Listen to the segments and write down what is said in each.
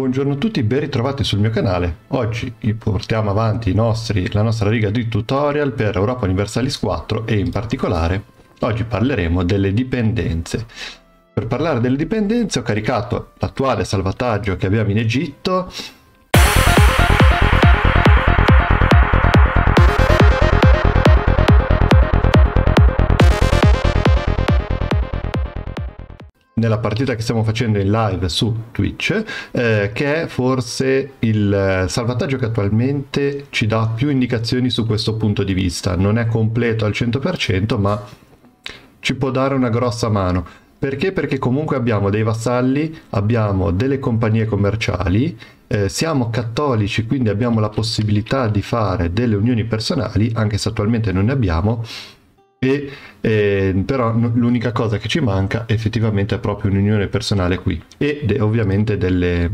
Buongiorno a tutti, ben ritrovati sul mio canale. Oggi portiamo avanti la nostra riga di tutorial per Europa Universalis 4 e in particolare oggi parleremo delle dipendenze. Per parlare delle dipendenze ho caricato l'attuale salvataggio che abbiamo in Egitto. Nella partita che stiamo facendo in live su Twitch, che è forse il salvataggio che attualmente ci dà più indicazioni su questo punto di vista. Non è completo al 100%, ma ci può dare una grossa mano. Perché? Perché comunque abbiamo dei vassalli, abbiamo delle compagnie commerciali, siamo cattolici, quindi abbiamo la possibilità di fare delle unioni personali, anche se attualmente non ne abbiamo. Però l'unica cosa che ci manca effettivamente è proprio un'unione personale qui e ovviamente delle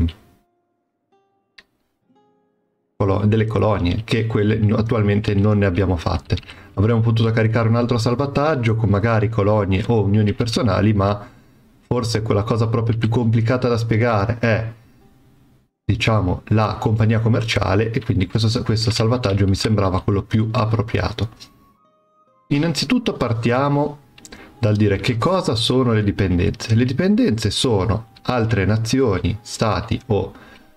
colonie, che quelle attualmente non ne abbiamo fatte. Avremmo potuto caricare un altro salvataggio con magari colonie o unioni personali, ma forse quella cosa proprio più complicata da spiegare è, diciamo, la compagnia commerciale, e quindi questo salvataggio mi sembrava quello più appropriato. Innanzitutto partiamo dal dire che cosa sono le dipendenze. Le dipendenze sono altre nazioni, stati o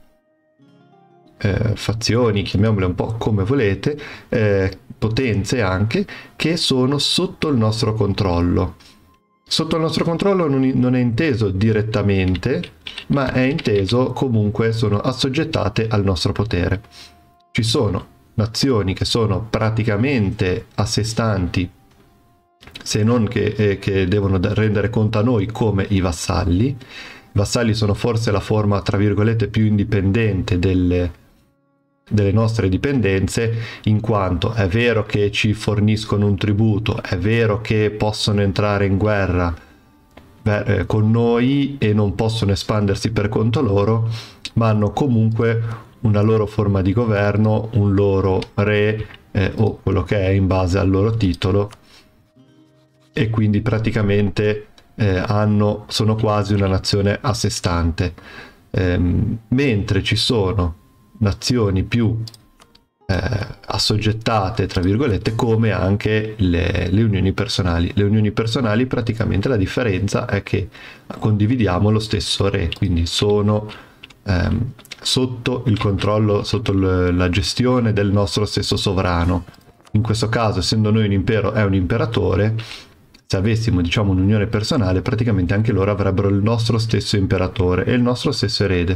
fazioni, chiamiamole un po' come volete, potenze anche, che sono sotto il nostro controllo. Sotto il nostro controllo non è inteso direttamente, ma è inteso comunque sono assoggettate al nostro potere. Ci sono nazioni che sono praticamente a sé stanti, se non che devono rendere conto a noi, come i vassalli. I vassalli sono forse la forma, tra virgolette, più indipendente delle nostre dipendenze, in quanto è vero che ci forniscono un tributo, è vero che possono entrare in guerra con noi e non possono espandersi per conto loro, ma hanno comunque una loro forma di governo, un loro re o quello che è in base al loro titolo, e quindi praticamente sono quasi una nazione a sé stante, mentre ci sono nazioni più assoggettate, tra virgolette, come anche le unioni personali. Le unioni personali, praticamente la differenza è che condividiamo lo stesso re, quindi sono sotto il controllo, sotto la gestione del nostro stesso sovrano. In questo caso, essendo noi un impero, è un imperatore. Se avessimo, diciamo, un'unione personale, praticamente anche loro avrebbero il nostro stesso imperatore e il nostro stesso erede.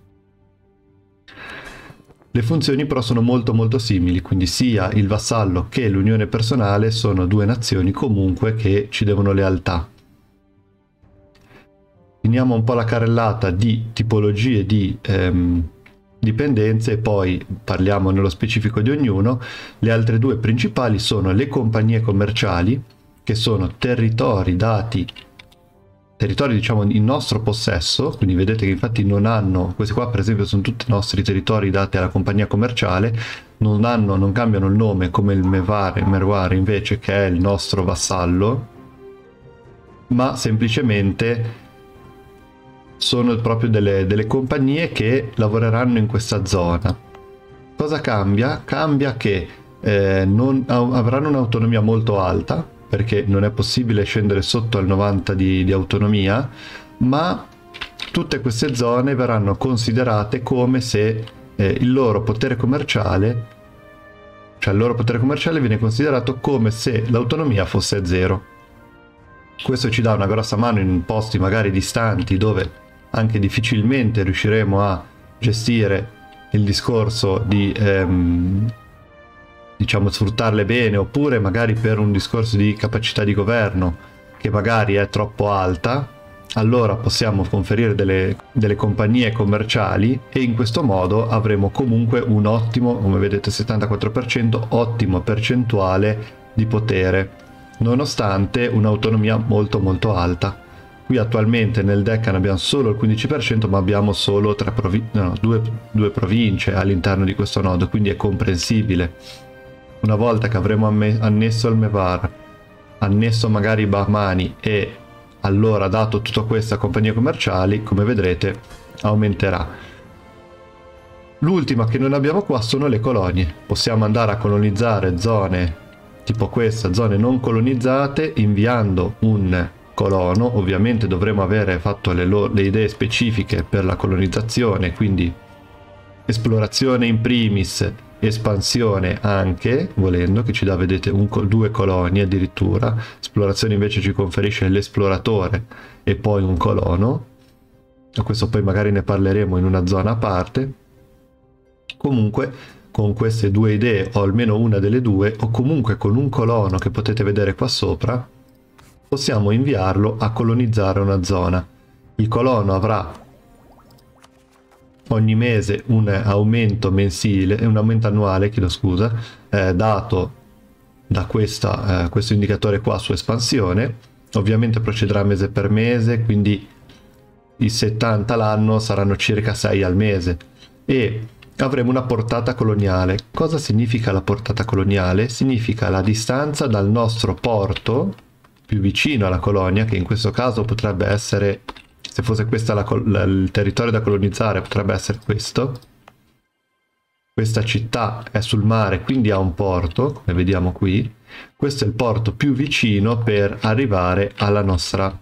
Le funzioni però sono molto molto simili, quindi sia il vassallo che l'unione personale sono due nazioni comunque che ci devono lealtà. Finiamo un po' la carrellata di tipologie di dipendenze e poi parliamo nello specifico di ognuno. Le altre due principali sono le compagnie commerciali, che sono territori diciamo in nostro possesso, quindi vedete che infatti non hanno, questi qua per esempio sono tutti i nostri territori dati alla compagnia commerciale, non cambiano il nome come il Merwar invece, che è il nostro vassallo, ma semplicemente sono proprio delle compagnie che lavoreranno in questa zona. Cosa cambia? Cambia che avranno un'autonomia molto alta, perché non è possibile scendere sotto al 90 di autonomia, ma tutte queste zone verranno considerate come se il loro potere commerciale, viene considerato come se l'autonomia fosse 0. Questo ci dà una grossa mano in posti magari distanti, dove anche difficilmente riusciremo a gestire il discorso di diciamo sfruttarle bene, oppure magari per un discorso di capacità di governo che magari è troppo alta, allora possiamo conferire delle compagnie commerciali e in questo modo avremo comunque un ottimo, come vedete 74%, ottimo percentuale di potere, nonostante un'autonomia molto molto alta. Qui attualmente nel Deccan abbiamo solo il 15%, ma abbiamo solo due province all'interno di questo nodo, quindi è comprensibile. Una volta che avremo annesso il Mevar, annesso magari i Bahmani, e allora dato tutto questo a compagnie commerciali, come vedrete aumenterà. L'ultima che non abbiamo qua sono le colonie. Possiamo andare a colonizzare zone tipo questa, zone non colonizzate, inviando un colono. Ovviamente dovremo avere fatto le idee specifiche per la colonizzazione, quindi esplorazione in primis, espansione anche, volendo, che ci dà, vedete, due colonie addirittura. Esplorazione invece ci conferisce l'esploratore e poi un colono. A questo poi magari ne parleremo in una zona a parte. Comunque con queste due idee, o almeno una delle due, o comunque con un colono che potete vedere qua sopra, possiamo inviarlo a colonizzare una zona. Il colono avrà ogni mese un aumento mensile, un aumento annuale, chiedo scusa, dato da questo indicatore qua su espansione. Ovviamente procederà mese per mese, quindi i 70 l'anno saranno circa 6 al mese, e avremo una portata coloniale. Cosa significa la portata coloniale? Significa la distanza dal nostro porto più vicino alla colonia, che in questo caso potrebbe essere, se fosse questo il territorio da colonizzare, potrebbe essere questo. Questa città è sul mare, quindi ha un porto, come vediamo qui. Questo è il porto più vicino per arrivare al nostro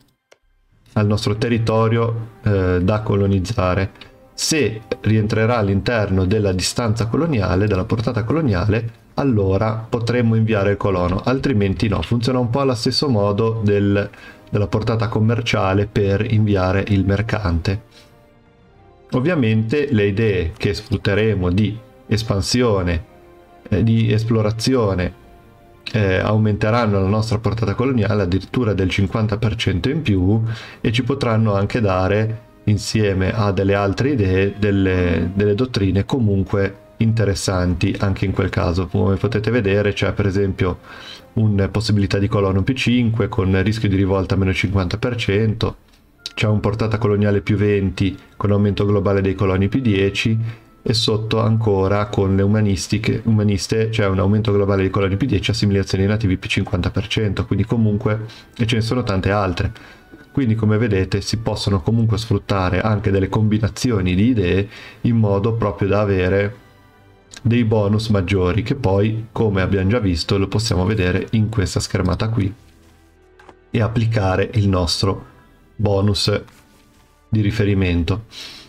territorio da colonizzare. Se rientrerà all'interno della distanza coloniale, della portata coloniale, allora potremmo inviare il colono, altrimenti no. Funziona un po' allo stesso modo della portata commerciale per inviare il mercante. Ovviamente le idee che sfrutteremo di espansione, di esplorazione, aumenteranno la nostra portata coloniale addirittura del 50% in più, e ci potranno anche dare, insieme a delle altre idee, delle dottrine comunque interessanti anche in quel caso. Come potete vedere c'è per esempio una possibilità di colono più 5 con rischio di rivolta meno 50%, c'è un portata coloniale più 20 con aumento globale dei coloni più 10, e sotto ancora con le umaniste c'è un aumento globale dei coloni più 10, assimilazioni nativi più 50%, quindi comunque, e ce ne sono tante altre. Quindi come vedete si possono comunque sfruttare anche delle combinazioni di idee in modo proprio da avere dei bonus maggiori, che poi, come abbiamo già visto, lo possiamo vedere in questa schermata qui e applicare il nostro bonus di riferimento.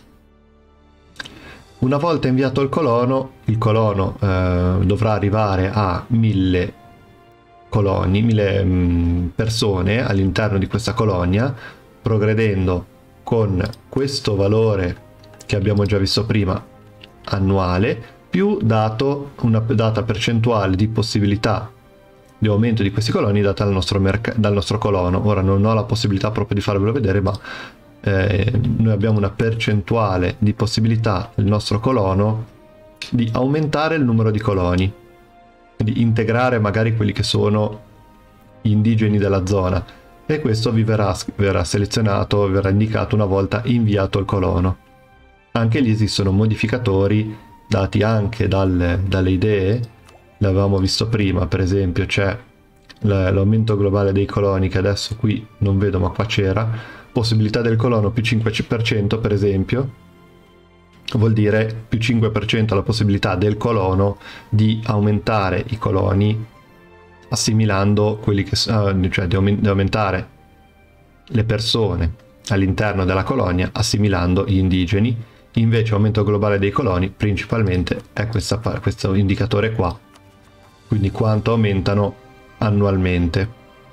Una volta inviato il colono dovrà arrivare a 1000 coloni, 1000 persone all'interno di questa colonia, progredendo con questo valore che abbiamo già visto prima, annuale, più una data percentuale di possibilità di aumento di questi coloni data dal nostro colono. Ora non ho la possibilità proprio di farvelo vedere, ma noi abbiamo una percentuale di possibilità del nostro colono di aumentare il numero di coloni, di integrare magari quelli che sono gli indigeni della zona, e questo verrà selezionato, verrà indicato una volta inviato il colono. Anche lì esistono modificatori dati anche dalle idee, l'avevamo visto prima. Per esempio c'è l'aumento globale dei coloni, che adesso qui non vedo ma qua c'era, possibilità del colono più 5% per esempio, vuol dire più 5% la possibilità del colono di aumentare i coloni assimilando quelli che cioè di aumentare le persone all'interno della colonia assimilando gli indigeni. Invece aumento globale dei coloni principalmente è questo indicatore qua, quindi quanto aumentano annualmente.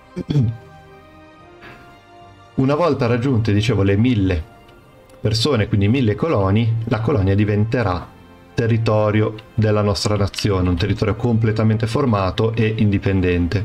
Una volta raggiunte, dicevo, le 1000 persone, quindi 1000 coloni, la colonia diventerà territorio della nostra nazione, un territorio completamente formato e indipendente.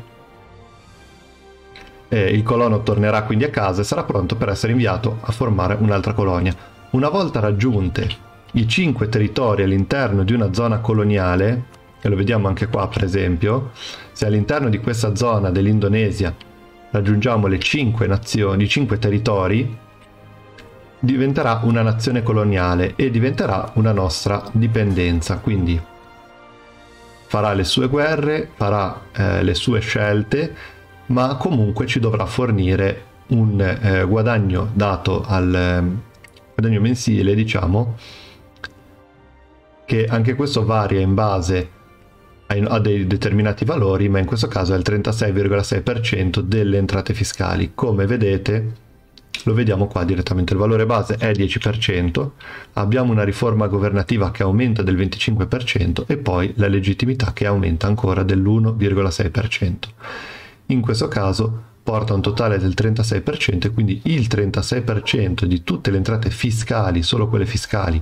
Il colono tornerà quindi a casa e sarà pronto per essere inviato a formare un'altra colonia. Una volta raggiunte i 5 territori all'interno di una zona coloniale, e lo vediamo anche qua per esempio, se all'interno di questa zona dell'Indonesia raggiungiamo le 5 nazioni, i 5 territori, diventerà una nazione coloniale e diventerà una nostra dipendenza, quindi farà le sue guerre, farà le sue scelte, ma comunque ci dovrà fornire un guadagno dato al guadagno mensile, diciamo, che anche questo varia in base a dei determinati valori, ma in questo caso è il 36,6% delle entrate fiscali. Come vedete, lo vediamo qua direttamente, il valore base è 10%, abbiamo una riforma governativa che aumenta del 25% e poi la legittimità che aumenta ancora dell'1,6%. In questo caso porta a un totale del 36% e quindi il 36% di tutte le entrate fiscali, solo quelle fiscali,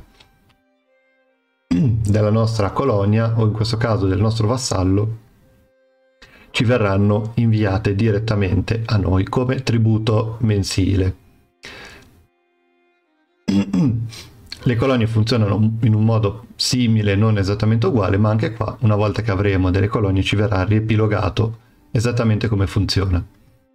della nostra colonia, o in questo caso del nostro vassallo, ci verranno inviate direttamente a noi come tributo mensile. Le colonie funzionano in un modo simile, non esattamente uguale, ma anche qua, una volta che avremo delle colonie, ci verrà riepilogato esattamente come funziona.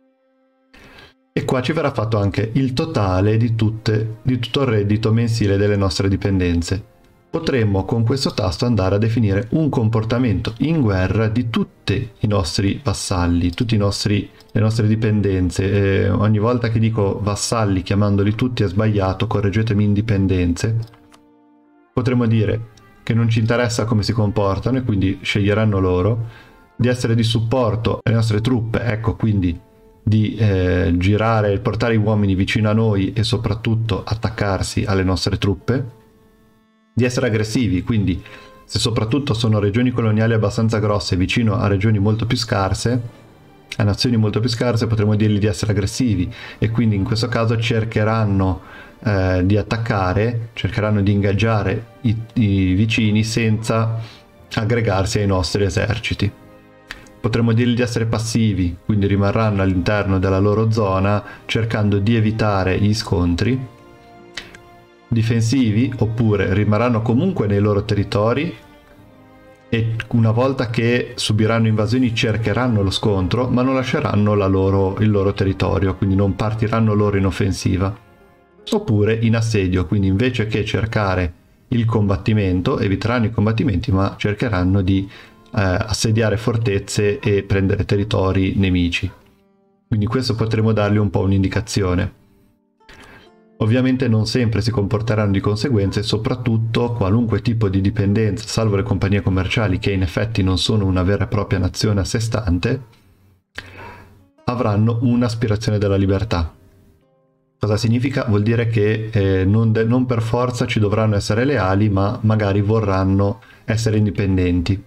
E qua ci verrà fatto anche il totale di tutto il reddito mensile delle nostre dipendenze. Potremmo con questo tasto andare a definire un comportamento in guerra di tutti i nostri vassalli, le nostre dipendenze. Ogni volta che dico vassalli chiamandoli tutti è sbagliato, correggetemi, indipendenze. Potremmo dire che non ci interessa come si comportano e quindi sceglieranno loro, di essere di supporto alle nostre truppe, ecco, quindi di girare, portare i uomini vicino a noi e soprattutto attaccarsi alle nostre truppe, di essere aggressivi, quindi se soprattutto sono regioni coloniali abbastanza grosse vicino a regioni molto più scarse, a nazioni molto più scarse, potremmo dirgli di essere aggressivi e quindi in questo caso cercheranno di attaccare, cercheranno di ingaggiare i vicini senza aggregarsi ai nostri eserciti. Potremmo dirgli di essere passivi, quindi rimarranno all'interno della loro zona cercando di evitare gli scontri. Difensivi, oppure rimarranno comunque nei loro territori e una volta che subiranno invasioni cercheranno lo scontro, ma non lasceranno il loro territorio, quindi non partiranno loro in offensiva. Oppure in assedio, quindi invece che cercare il combattimento, eviteranno i combattimenti, ma cercheranno di assediare fortezze e prendere territori nemici. Quindi questo potremo dargli un po' un'indicazione. Ovviamente non sempre si comporteranno di conseguenza e soprattutto qualunque tipo di dipendenza, salvo le compagnie commerciali che in effetti non sono una vera e propria nazione a sé stante, avranno un'aspirazione della libertà. Cosa significa? Vuol dire che non per forza ci dovranno essere leali, ma magari vorranno essere indipendenti.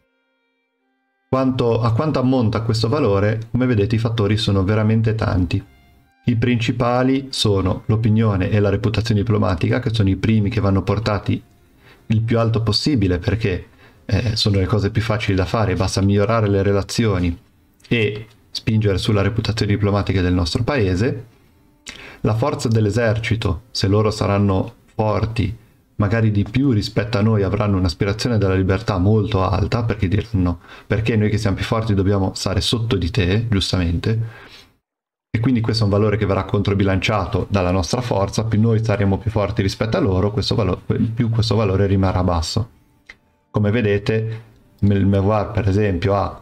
A quanto ammonta questo valore, come vedete i fattori sono veramente tanti. I principali sono l'opinione e la reputazione diplomatica, che sono i primi che vanno portati il più alto possibile perché sono le cose più facili da fare, basta migliorare le relazioni e spingere sulla reputazione diplomatica del nostro paese. La forza dell'esercito, se loro saranno forti, magari di più rispetto a noi, avranno un'aspirazione della libertà molto alta, perché diranno perché noi che siamo più forti dobbiamo stare sotto di te, giustamente. E quindi questo è un valore che verrà controbilanciato dalla nostra forza, più noi saremo più forti rispetto a loro, più questo valore rimarrà basso. Come vedete, il Mewar per esempio ha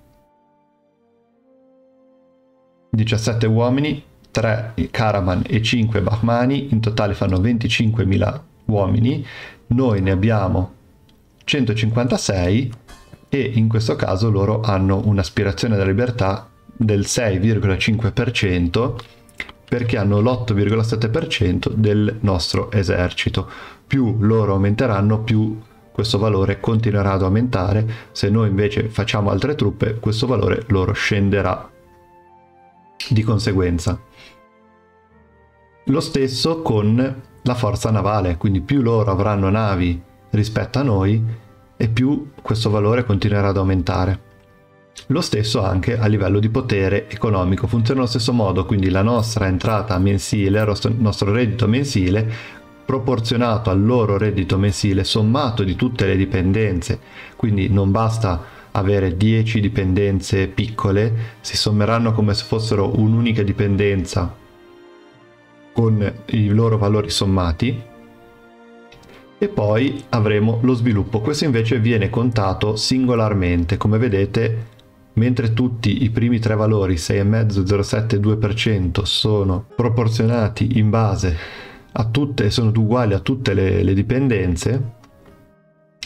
17 uomini, 3 Karaman e 5 Bahmani, in totale fanno 25.000 uomini, noi ne abbiamo 156 e in questo caso loro hanno un'aspirazione alla libertà del 6,5% perché hanno l'8,7% del nostro esercito. Più loro aumenteranno, più questo valore continuerà ad aumentare. Se noi invece facciamo altre truppe, questo valore loro scenderà di conseguenza. Lo stesso con la forza navale, quindi più loro avranno navi rispetto a noi e più questo valore continuerà ad aumentare. Lo stesso anche a livello di potere economico, funziona allo stesso modo, quindi la nostra entrata mensile, il nostro reddito mensile, proporzionato al loro reddito mensile sommato di tutte le dipendenze, quindi non basta avere 10 dipendenze piccole, si sommeranno come se fossero un'unica dipendenza con i loro valori sommati, e poi avremo lo sviluppo. Questo invece viene contato singolarmente, come vedete. Mentre tutti i primi tre valori 6,5, 0,7 e 2% sono proporzionati in base a tutte, sono uguali a tutte le dipendenze,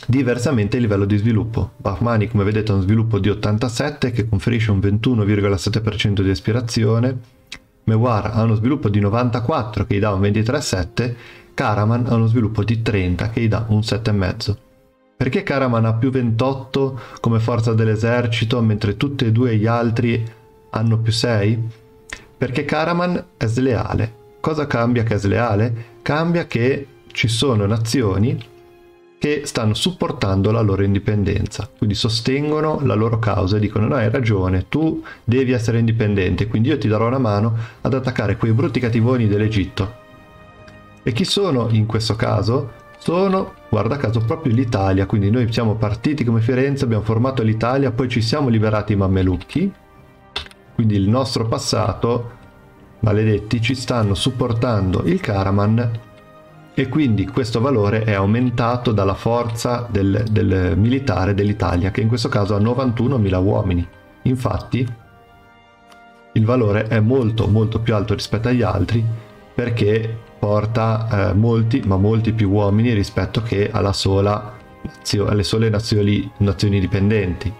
Diversamente il livello di sviluppo. Bahmani, come vedete, ha uno sviluppo di 87 che conferisce un 21,7% di aspirazione. Mewar ha uno sviluppo di 94 che gli dà un 23,7. Karaman ha uno sviluppo di 30 che gli dà un 7,5. Perché Karaman ha più 28 come forza dell'esercito mentre tutti e due gli altri hanno più 6? Perché Karaman è sleale. Cosa cambia che è sleale? Cambia che ci sono nazioni che stanno supportando la loro indipendenza, quindi sostengono la loro causa e dicono: no, hai ragione, tu devi essere indipendente, quindi io ti darò una mano ad attaccare quei brutti cattivoni dell'Egitto. E chi sono in questo caso? Sono, guarda caso, proprio l'Italia. Quindi noi siamo partiti come Firenze, abbiamo formato l'Italia, poi ci siamo liberati i Mammelucchi, quindi il nostro passato, maledetti, ci stanno supportando il Karaman, e quindi questo valore è aumentato dalla forza del militare dell'Italia, che in questo caso ha 91.000 uomini. Infatti il valore è molto molto più alto rispetto agli altri, perché porta molti più uomini rispetto che alle sole nazioni dipendenti.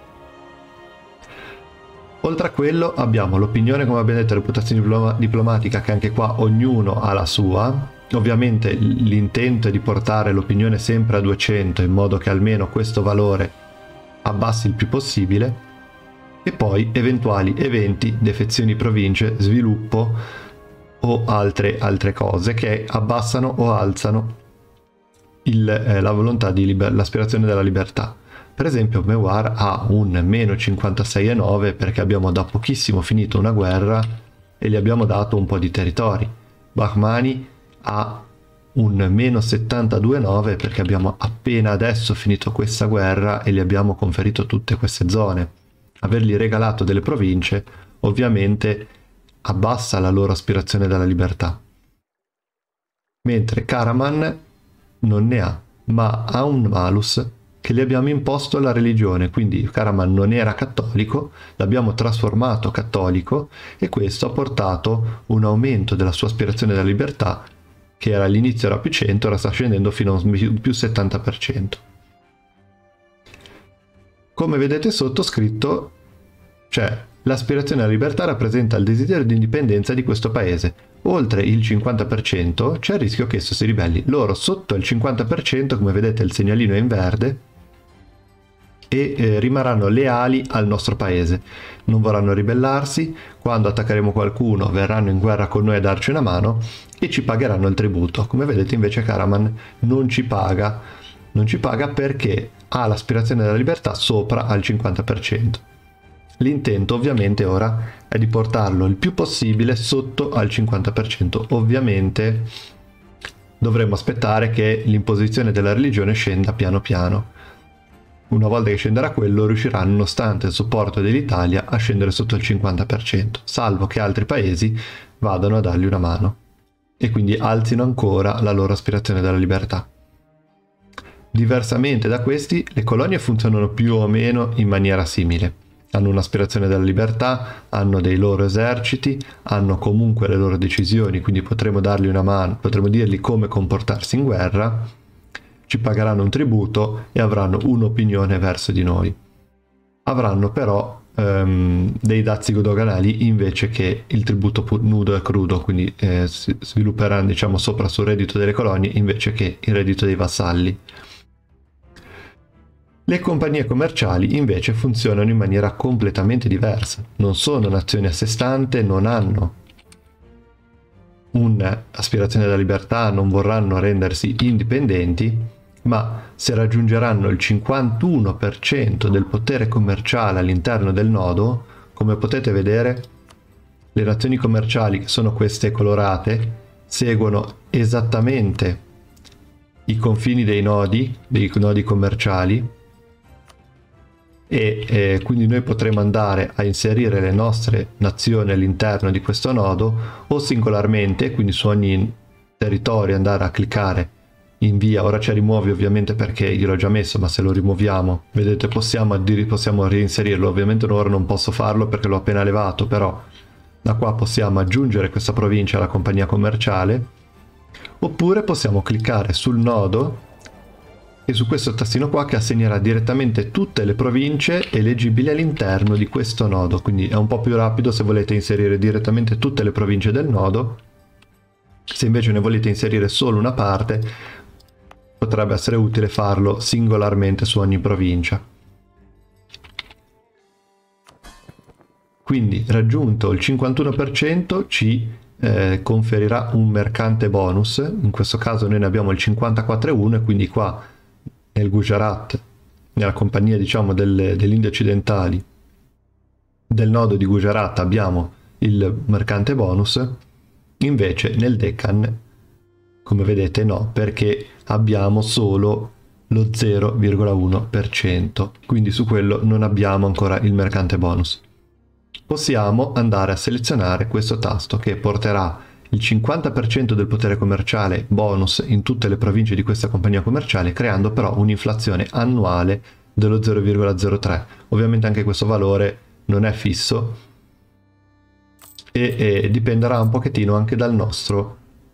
Oltre a quello abbiamo l'opinione, come abbiamo detto, reputazione diplomatica, che anche qua ognuno ha la sua. Ovviamente l'intento è di portare l'opinione sempre a 200 in modo che almeno questo valore abbassi il più possibile. E poi eventuali eventi, defezioni province, sviluppo o altre cose che abbassano o alzano la volontà l'aspirazione della libertà. Per esempio Mewar ha un meno 56,9 perché abbiamo da pochissimo finito una guerra e gli abbiamo dato un po' di territori. Bahmani ha un meno 72,9 perché abbiamo appena adesso finito questa guerra e gli abbiamo conferito tutte queste zone. Avergli regalato delle province ovviamente abbassa la loro aspirazione dalla libertà. Mentre Karaman non ne ha, ma ha un malus che gli abbiamo imposto la religione, quindi Karaman non era cattolico, l'abbiamo trasformato cattolico e questo ha portato un aumento della sua aspirazione della libertà, che all'inizio era più 100, ora sta scendendo fino a un più 70%. Come vedete sotto scritto c'è: l'aspirazione alla libertà rappresenta il desiderio di indipendenza di questo paese. Oltre il 50% c'è il rischio che esso si ribelli. Loro sotto il 50%, come vedete il segnalino è in verde, e rimarranno leali al nostro paese. Non vorranno ribellarsi. Quando attaccheremo qualcuno verranno in guerra con noi a darci una mano e ci pagheranno il tributo. Come vedete invece Karaman non ci paga perché ha l'aspirazione della libertà sopra al 50%. L'intento ovviamente ora è di portarlo il più possibile sotto al 50%. Ovviamente dovremmo aspettare che l'imposizione della religione scenda piano piano. Una volta che scenderà quello, riuscirà, nonostante il supporto dell'Italia, a scendere sotto il 50%, salvo che altri paesi vadano a dargli una mano e quindi alzino ancora la loro aspirazione della libertà. Diversamente da questi, le colonie funzionano più o meno in maniera simile. Hanno un'aspirazione della libertà, hanno dei loro eserciti, hanno comunque le loro decisioni, quindi potremo dargli una mano, potremo dirgli come comportarsi in guerra, ci pagheranno un tributo e avranno un'opinione verso di noi. Avranno però dei dazi doganali invece che il tributo nudo e crudo, quindi si svilupperanno, diciamo, sopra sul reddito delle colonie invece che il reddito dei vassalli. Le compagnie commerciali invece funzionano in maniera completamente diversa. Non sono nazioni a sé stante, non hanno un'aspirazione alla libertà, non vorranno rendersi indipendenti, ma se raggiungeranno il 51% del potere commerciale all'interno del nodo, come potete vedere, le nazioni commerciali, che sono queste colorate, seguono esattamente i confini dei nodi commerciali, e quindi noi potremo andare a inserire le nostre nazioni all'interno di questo nodo o singolarmente, quindi su ogni territorio andare a cliccare invia. Ora c'è rimuovi ovviamente perché gliel'ho già messo, ma se lo rimuoviamo, vedete, possiamo reinserirlo. Ovviamente ora non posso farlo perché l'ho appena levato, però da qua possiamo aggiungere questa provincia alla compagnia commerciale, oppure possiamo cliccare sul nodo e su questo tastino qua, che assegnerà direttamente tutte le province eleggibili all'interno di questo nodo. Quindi è un po' più rapido se volete inserire direttamente tutte le province del nodo. Se invece ne volete inserire solo una parte, potrebbe essere utile farlo singolarmente su ogni provincia. Quindi raggiunto il 51% ci conferirà un mercante bonus. In questo caso noi ne abbiamo il 54,1 e quindi qua nel Gujarat, nella compagnia diciamo delle Indie occidentali del nodo di Gujarat, abbiamo il mercante bonus. Invece nel Deccan, come vedete, no, perché abbiamo solo lo 0,1%, quindi su quello non abbiamo ancora il mercante bonus. Possiamo andare a selezionare questo tasto che porterà il 50% del potere commerciale bonus in tutte le province di questa compagnia commerciale, creando però un'inflazione annuale dello 0,03. Ovviamente anche questo valore non è fisso e dipenderà un pochettino anche dalla nostra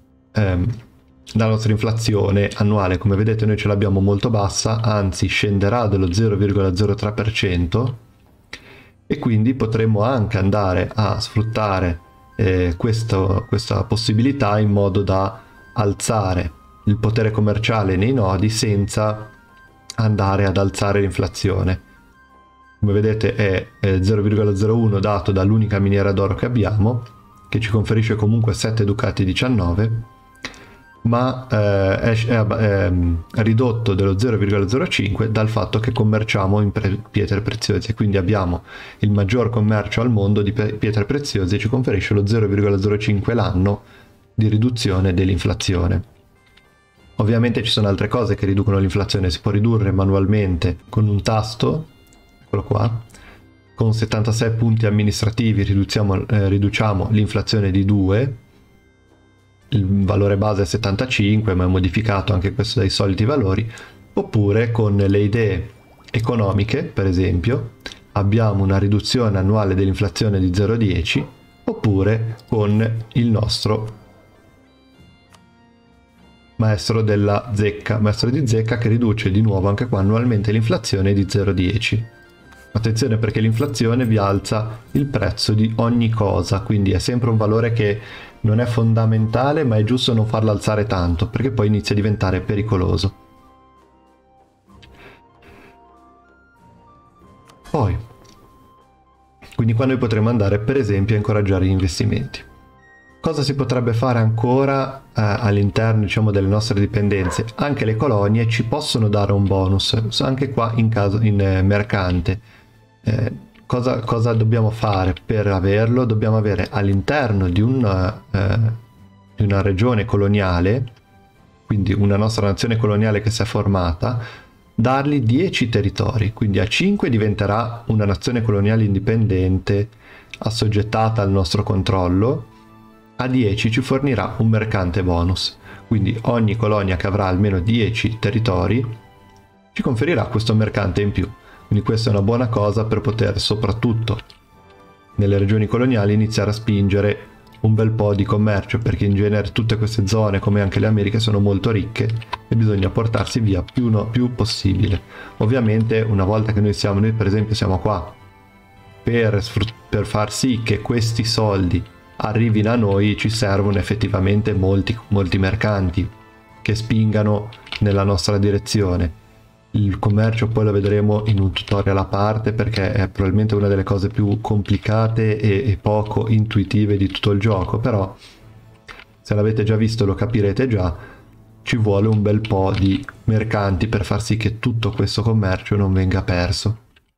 inflazione annuale. Come vedete noi ce l'abbiamo molto bassa, anzi scenderà dello 0,03%, e quindi potremmo anche andare a sfruttare questa possibilità in modo da alzare il potere commerciale nei nodi senza andare ad alzare l'inflazione. Come vedete è 0,01 dato dall'unica miniera d'oro che abbiamo, che ci conferisce comunque 7 ducati 19, ma è ridotto dello 0,05 dal fatto che commerciamo in pietre preziose. Quindi abbiamo il maggior commercio al mondo di pietre preziose e ci conferisce lo 0,05 l'anno di riduzione dell'inflazione. Ovviamente ci sono altre cose che riducono l'inflazione. Si può ridurre manualmente con un tasto, eccolo qua, con 76 punti amministrativi riduciamo l'inflazione di 2. Il valore base è 75, ma è modificato anche questo dai soliti valori. Oppure con le idee economiche, per esempio, abbiamo una riduzione annuale dell'inflazione di 0,10, oppure con il nostro maestro della zecca, maestro di zecca, che riduce di nuovo anche qua annualmente l'inflazione di 0,10. Attenzione, perché l'inflazione vi alza il prezzo di ogni cosa, quindi è sempre un valore che non è fondamentale, ma è giusto non farlo alzare tanto, perché poi inizia a diventare pericoloso. Quindi qua noi potremo andare per esempio a incoraggiare gli investimenti. Cosa si potrebbe fare ancora all'interno, diciamo, delle nostre dipendenze? Anche le colonie ci possono dare un bonus, anche qua in mercante. Cosa dobbiamo fare per averlo? Dobbiamo avere all'interno di una regione coloniale, quindi una nostra nazione coloniale che si è formata, dargli 10 territori. Quindi a 5 diventerà una nazione coloniale indipendente assoggettata al nostro controllo, a 10 ci fornirà un mercante bonus. Quindi ogni colonia che avrà almeno 10 territori ci conferirà questo mercante in più. Quindi questa è una buona cosa per poter, soprattutto nelle regioni coloniali, iniziare a spingere un bel po' di commercio, perché in genere tutte queste zone, come anche le Americhe, sono molto ricche e bisogna portarsi via più possibile. Ovviamente una volta che noi per esempio siamo qua per far sì che questi soldi arrivino a noi, ci servono effettivamente molti mercanti che spingano nella nostra direzione. Il commercio poi lo vedremo in un tutorial a parte, perché è probabilmente una delle cose più complicate e poco intuitive di tutto il gioco, però se l'avete già visto lo capirete già. Ci vuole un bel po' di mercanti per far sì che tutto questo commercio non venga perso.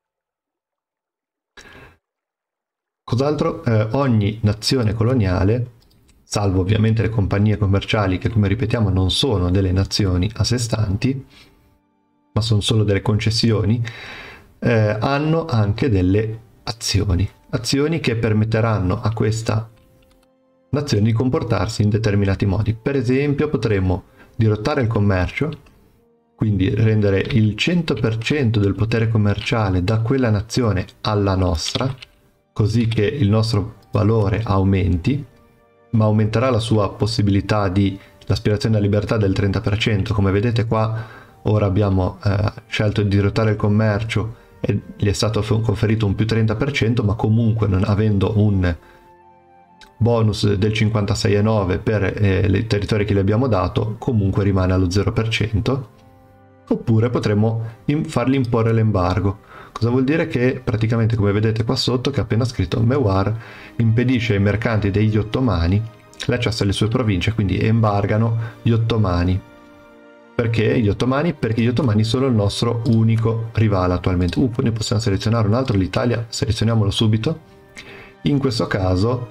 Cos'altro? Ogni nazione coloniale, salvo ovviamente le compagnie commerciali che, come ripetiamo, non sono delle nazioni a sé stanti, ma sono solo delle concessioni, hanno anche delle azioni che permetteranno a questa nazione di comportarsi in determinati modi. Per esempio potremmo dirottare il commercio, quindi rendere il 100% del potere commerciale da quella nazione alla nostra, così che il nostro valore aumenti, ma aumenterà la sua possibilità di l'aspirazione alla libertà del 30%. Come vedete qua ora abbiamo scelto di dirottare il commercio e gli è stato conferito un più 30%, ma comunque non avendo un bonus del 56,9 per i territori che gli abbiamo dato, comunque rimane allo 0%. Oppure potremmo fargli imporre l'embargo. Cosa vuol dire? Che praticamente, come vedete qua sotto, che è appena scritto, Mewar impedisce ai mercanti degli ottomani l'accesso alle sue province, quindi embargano gli ottomani. Perché gli ottomani? Perché gli ottomani sono il nostro unico rivale attualmente. Poi ne possiamo selezionare un altro, l'Italia, selezioniamolo subito. In questo caso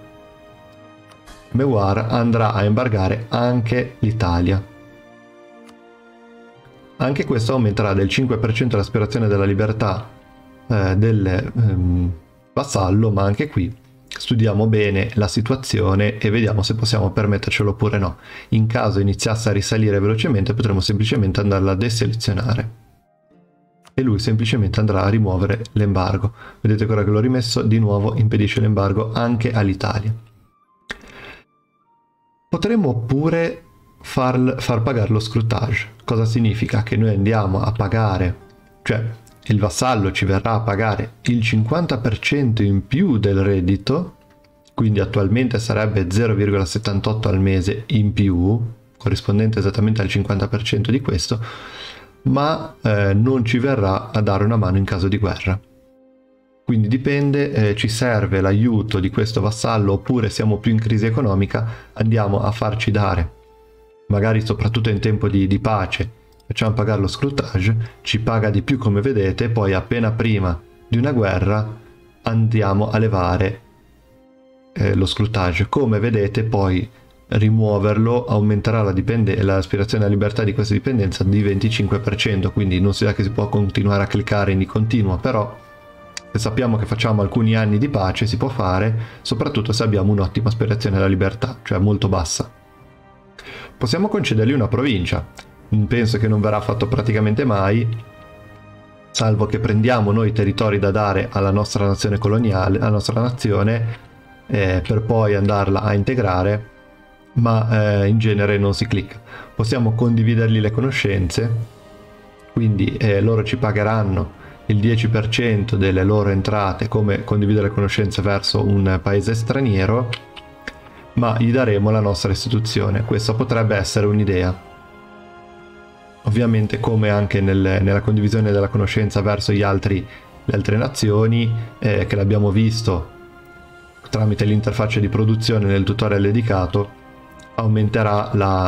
Mewar andrà a embargare anche l'Italia. Anche questo aumenterà del 5% l'aspirazione della libertà del vassallo, ma anche qui studiamo bene la situazione e vediamo se possiamo permettercelo oppure no. In caso iniziasse a risalire velocemente, potremo semplicemente andarla a deselezionare e lui semplicemente andrà a rimuovere l'embargo. Vedete ora che l'ho rimesso, di nuovo impedisce l'embargo anche all'Italia. Potremmo pure far pagare lo scrutage. Cosa significa? Che noi andiamo a pagare, cioè il vassallo ci verrà a pagare il 50% in più del reddito, quindi attualmente sarebbe 0,78 al mese in più, corrispondente esattamente al 50% di questo, ma non ci verrà a dare una mano in caso di guerra. Quindi dipende, ci serve l'aiuto di questo vassallo oppure siamo più in crisi economica, andiamo a farci dare, magari soprattutto in tempo di pace, facciamo pagare lo scrutage, ci paga di più come vedete, poi appena prima di una guerra andiamo a levare lo scrutage. Come vedete poi rimuoverlo aumenterà l'aspirazione alla libertà di questa dipendenza di 25%, quindi non si sa che si può continuare a cliccare in di continuo, però se sappiamo che facciamo alcuni anni di pace si può fare, soprattutto se abbiamo un'ottima aspirazione alla libertà, cioè molto bassa. Possiamo concedergli una provincia, penso che non verrà fatto praticamente mai, salvo che prendiamo noi territori da dare alla nostra nazione coloniale, alla nostra nazione, per poi andarla a integrare, ma in genere non si clicca. Possiamo condividergli le conoscenze, quindi loro ci pagheranno il 10% delle loro entrate come condividere le conoscenze verso un paese straniero, ma gli daremo la nostra istituzione. Questa potrebbe essere un'idea. Ovviamente, come anche nella condivisione della conoscenza verso le altre nazioni, che l'abbiamo visto tramite l'interfaccia di produzione nel tutorial dedicato, aumenterà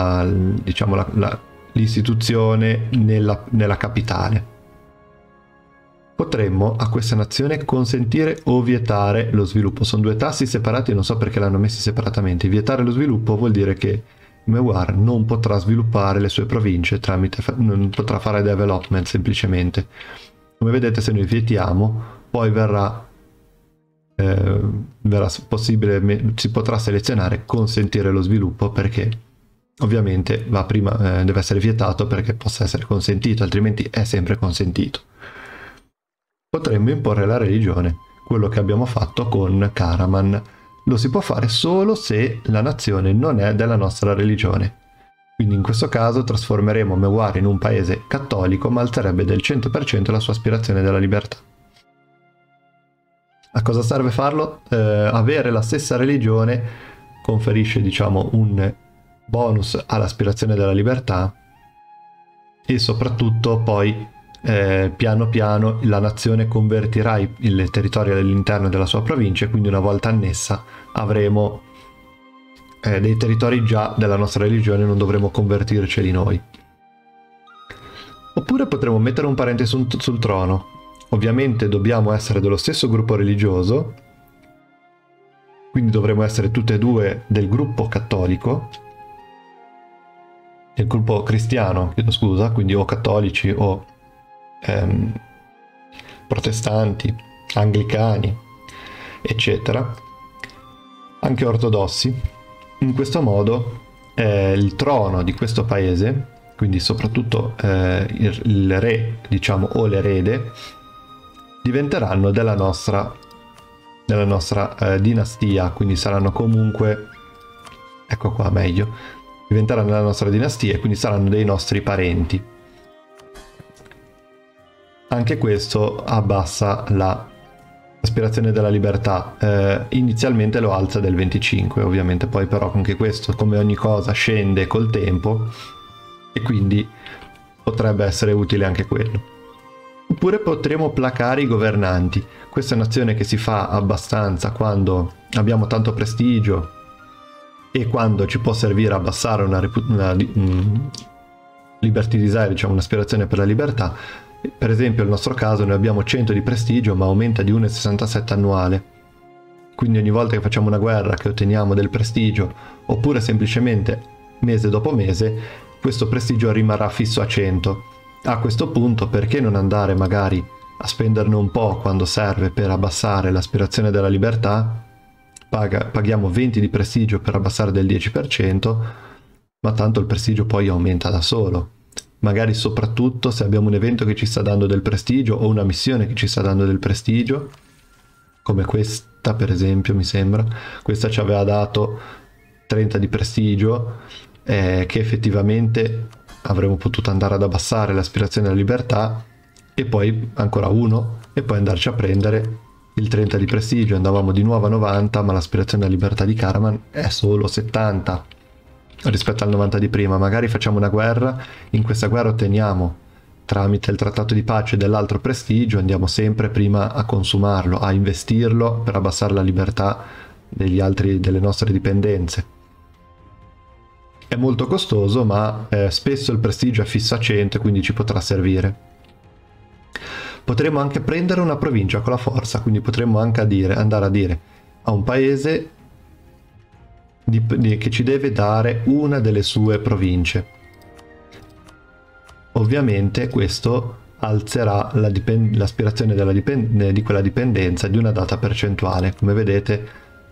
l'istituzione nella capitale. Potremmo a questa nazione consentire o vietare lo sviluppo. Sono due tassi separati e non so perché l'hanno messi separatamente. Vietare lo sviluppo vuol dire che Mewar non potrà sviluppare le sue province non potrà fare development semplicemente. Come vedete, se noi vietiamo, poi verrà possibile, si potrà selezionare consentire lo sviluppo, perché ovviamente deve essere vietato perché possa essere consentito, altrimenti è sempre consentito. Potremmo imporre la religione, quello che abbiamo fatto con Karaman. Lo si può fare solo se la nazione non è della nostra religione. Quindi in questo caso trasformeremo Mewar in un paese cattolico, ma alzerebbe del 100% la sua aspirazione della libertà. A cosa serve farlo? Avere la stessa religione conferisce, un bonus all'aspirazione della libertà e soprattutto poi piano piano la nazione convertirà il territorio all'interno della sua provincia, e quindi una volta annessa avremo dei territori già della nostra religione, non dovremo convertirceli noi. Oppure potremo mettere un parente sul trono. Ovviamente dobbiamo essere dello stesso gruppo religioso, quindi dovremo essere tutte e due del gruppo cattolico, del gruppo cristiano, chiedo scusa, quindi o cattolici o protestanti, anglicani, eccetera, anche ortodossi. In questo modo il trono di questo paese, quindi soprattutto il re, o l'erede, diventeranno della nostra dinastia, quindi saranno comunque, diventeranno della nostra dinastia e quindi saranno dei nostri parenti. anche questo abbassa l'aspirazione della libertà. Inizialmente lo alza del 25, ovviamente poi però anche questo, come ogni cosa, scende col tempo e quindi potrebbe essere utile anche quello. Oppure potremo placare i governanti. Questa è un'azione che si fa abbastanza quando abbiamo tanto prestigio e quando ci può servire a abbassare una liberty desire, diciamo un'aspirazione per la libertà. Per esempio nel nostro caso noi abbiamo 100 di prestigio ma aumenta di 1,67 annuale, quindi ogni volta che facciamo una guerra che otteniamo del prestigio, oppure semplicemente mese dopo mese, questo prestigio rimarrà fisso a 100. A questo punto perché non andare magari a spenderne un po' quando serve per abbassare l'aspirazione della libertà? Paghiamo 20 di prestigio per abbassare del 10%, ma tanto il prestigio poi aumenta da solo. Magari soprattutto se abbiamo un evento che ci sta dando del prestigio o una missione che ci sta dando del prestigio, come questa per esempio mi sembra, questa ci aveva dato 30 di prestigio, che effettivamente avremmo potuto andare ad abbassare l'aspirazione alla libertà e poi ancora uno e poi andarci a prendere il 30 di prestigio. Andavamo di nuovo a 90, ma l'aspirazione alla libertà di Caraman è solo 70 rispetto al 90 di prima. Magari facciamo una guerra, in questa guerra otteniamo tramite il trattato di pace dell'altro prestigio, andiamo sempre prima a consumarlo, a investirlo per abbassare la libertà delle nostre dipendenze. È molto costoso, ma spesso il prestigio è fisso a 100, quindi ci potrà servire. Potremmo anche prendere una provincia con la forza, quindi potremmo anche andare a dire a un paese che ci deve dare una delle sue province. Ovviamente questo alzerà l'aspirazione di quella dipendenza di una data percentuale. Come vedete,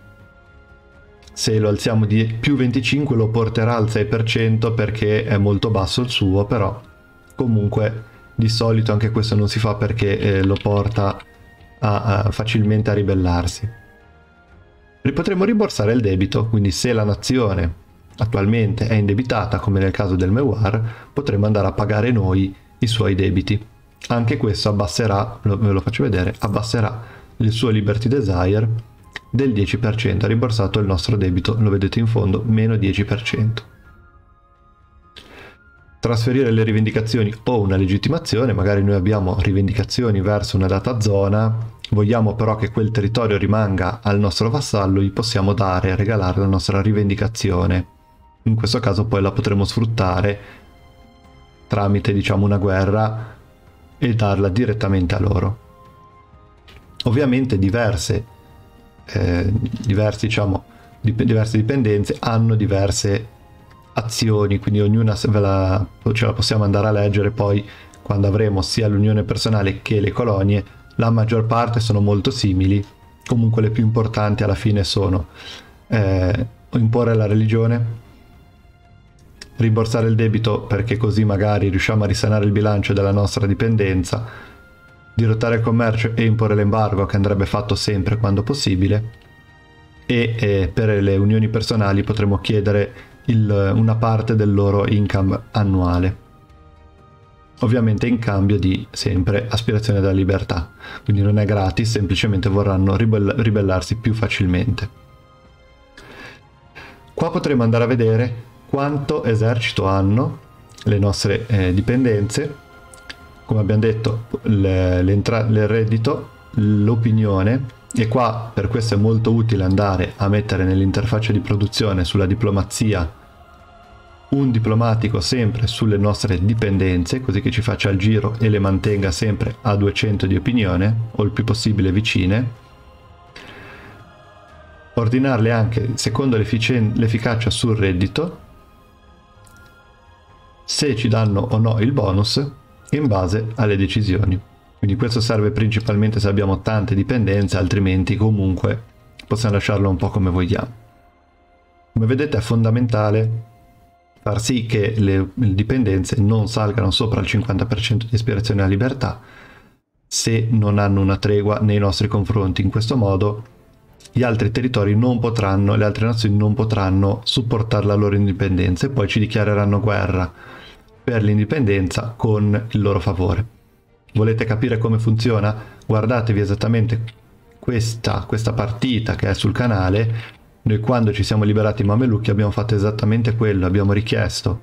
se lo alziamo di più 25 lo porterà al 6% perché è molto basso il suo, però comunque di solito anche questo non si fa perché lo porta facilmente a ribellarsi. Potremmo rimborsare il debito, quindi se la nazione attualmente è indebitata, come nel caso del Mewar, potremmo andare a pagare noi i suoi debiti. Anche questo abbasserà, ve lo faccio vedere, abbasserà il suo Liberty Desire del 10%, ha rimborsato il nostro debito, lo vedete in fondo, meno 10%. Trasferire le rivendicazioni o una legittimazione, magari noi abbiamo rivendicazioni verso una data zona, vogliamo però che quel territorio rimanga al nostro vassallo, gli possiamo regalare la nostra rivendicazione. In questo caso poi la potremo sfruttare tramite, diciamo, una guerra e darla direttamente a loro. Ovviamente diverse dipendenze hanno diverse azioni, quindi ognuna ce la possiamo andare a leggere poi quando avremo sia l'unione personale che le colonie. La maggior parte sono molto simili, comunque le più importanti alla fine sono imporre la religione, rimborsare il debito perché così magari riusciamo a risanare il bilancio della nostra dipendenza, dirottare il commercio e imporre l'embargo, che andrebbe fatto sempre quando possibile, e per le unioni personali potremo chiedere una parte del loro income annuale, ovviamente in cambio di sempre aspirazione della libertà, quindi non è gratis, semplicemente vorranno ribellarsi più facilmente. Qua potremo andare a vedere quanto esercito hanno le nostre dipendenze, come abbiamo detto, il reddito, l'opinione, e qua per questo è molto utile andare a mettere nell'interfaccia di produzione sulla diplomazia un diplomatico sempre sulle nostre dipendenze, così che ci faccia il giro e le mantenga sempre a 200 di opinione o il più possibile vicine. Ordinarle anche secondo l'efficacia sul reddito, se ci danno o no il bonus in base alle decisioni. Quindi questo serve principalmente se abbiamo tante dipendenze, altrimenti comunque possiamo lasciarlo un po' come vogliamo. Come vedete è fondamentale far sì che le dipendenze non salgano sopra il 50% di aspirazione alla libertà se non hanno una tregua nei nostri confronti. In questo modo gli altri territori non potranno, le altre nazioni non potranno supportare la loro indipendenza e poi ci dichiareranno guerra per l'indipendenza con il loro favore. Volete capire come funziona? Guardatevi esattamente questa partita che è sul canale. Noi quando ci siamo liberati i Mamelucchi abbiamo fatto esattamente quello, abbiamo richiesto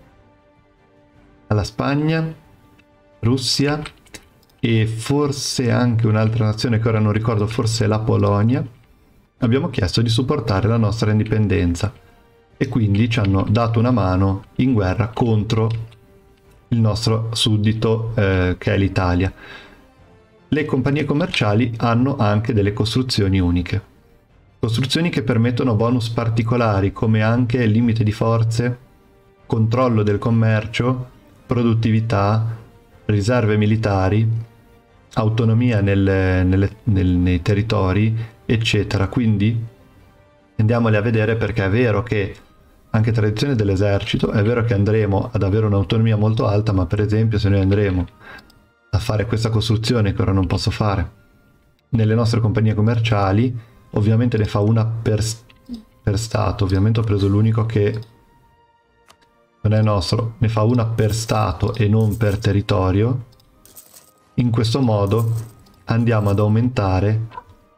alla Spagna, Russia e forse anche un'altra nazione che ora non ricordo, forse la Polonia, abbiamo chiesto di supportare la nostra indipendenza e quindi ci hanno dato una mano in guerra contro il nostro suddito che è l'Italia. Le compagnie commerciali hanno anche delle costruzioni uniche. Costruzioni che permettono bonus particolari come anche limite di forze, controllo del commercio, produttività, riserve militari, autonomia nei territori, eccetera. Quindi andiamole a vedere, perché è vero che anche tradizione dell'esercito, è vero che andremo ad avere un'autonomia molto alta, ma per esempio se noi andremo a fare questa costruzione che ora non posso fare nelle nostre compagnie commerciali, ovviamente ne fa una per stato, ovviamente ho preso l'unico che non è nostro, ne fa una per stato e non per territorio. In questo modo andiamo ad aumentare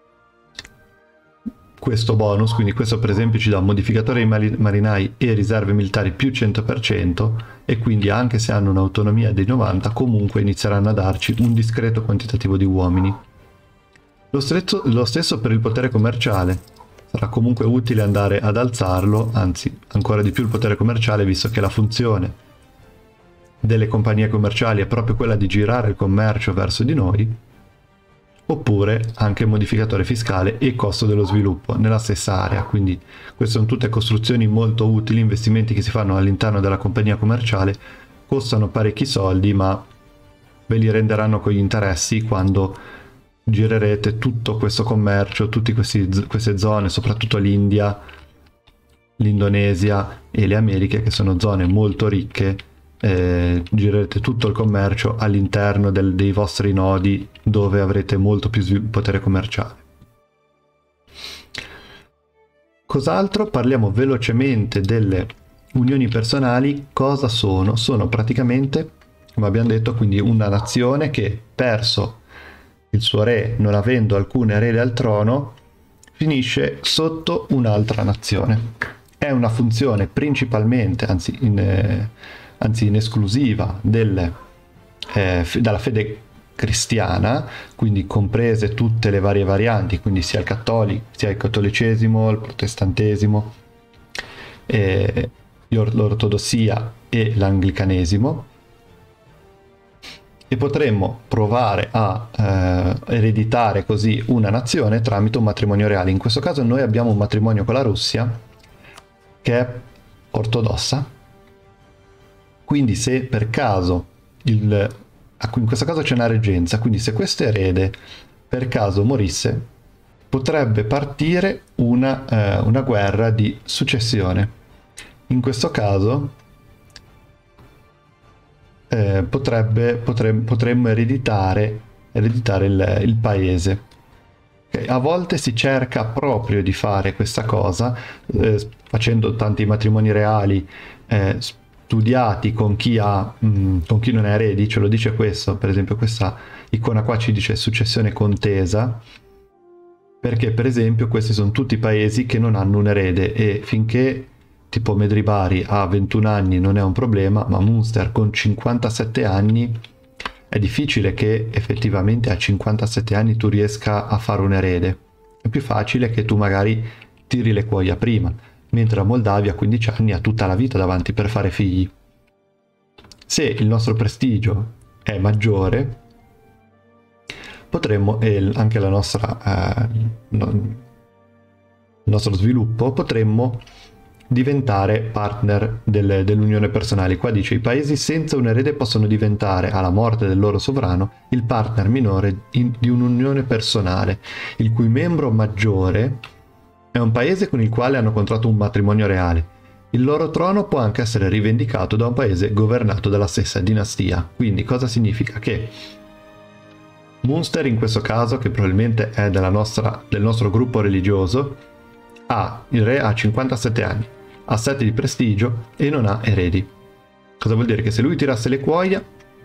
questo bonus, quindi questo per esempio ci dà un modificatore di marinai e riserve militari più 100%, e quindi anche se hanno un'autonomia dei 90 comunque inizieranno a darci un discreto quantitativo di uomini. Lo stesso per il potere commerciale. Sarà comunque utile andare ad alzarlo, anzi ancora di più il potere commerciale, visto che la funzione delle compagnie commerciali è proprio quella di girare il commercio verso di noi, oppure anche il modificatore fiscale e costo dello sviluppo nella stessa area. Quindi queste sono tutte costruzioni molto utili, investimenti che si fanno all'interno della compagnia commerciale, costano parecchi soldi, ma ve li renderanno con gli interessi quando girerete tutto questo commercio, tutte queste zone, soprattutto l'India, l'Indonesia e le Americhe, che sono zone molto ricche. Girerete tutto il commercio all'interno dei vostri nodi, dove avrete molto più potere commerciale. Cos'altro? Parliamo velocemente delle unioni personali. Cosa sono? Sono praticamente, come abbiamo detto, quindi una nazione che, perso il suo re, non avendo alcun erede al trono, finisce sotto un'altra nazione. È una funzione principalmente, anzi in esclusiva dalla fede cristiana, quindi comprese tutte le varie varianti, quindi sia il cattolicesimo, il protestantesimo, l'ortodossia e l'anglicanesimo. E potremmo provare a ereditare così una nazione tramite un matrimonio reale. In questo caso noi abbiamo un matrimonio con la Russia che è ortodossa, quindi se per caso in questo caso c'è una reggenza, quindi se questo erede per caso morisse, potrebbe partire una guerra di successione. In questo caso potremmo ereditare il paese. A volte si cerca proprio di fare questa cosa, facendo tanti matrimoni reali, studiati con chi non è eredi. Ce lo dice questo, per esempio questa icona qua ci dice successione contesa, perché per esempio questi sono tutti paesi che non hanno un erede, e finché tipo Medribari a 21 anni non è un problema, ma Munster con 57 anni è difficile che effettivamente a 57 anni tu riesca a fare un erede. È più facile che tu magari tiri le cuoia prima, mentre la Moldavia a 15 anni ha tutta la vita davanti per fare figli. Se il nostro prestigio è maggiore, potremmo, e anche il nostro sviluppo, potremmo diventare partner dell'unione personale. Qua dice: i paesi senza un erede possono diventare, alla morte del loro sovrano, il partner minore di un'unione personale, il cui membro maggiore è un paese con il quale hanno contratto un matrimonio reale. Il loro trono può anche essere rivendicato da un paese governato dalla stessa dinastia. Quindi cosa significa? Che Munster, in questo caso, che probabilmente è del nostro gruppo religioso, il re ha 57 anni, ha 7 di prestigio e non ha eredi. Cosa vuol dire? Che se lui tirasse le cuoia,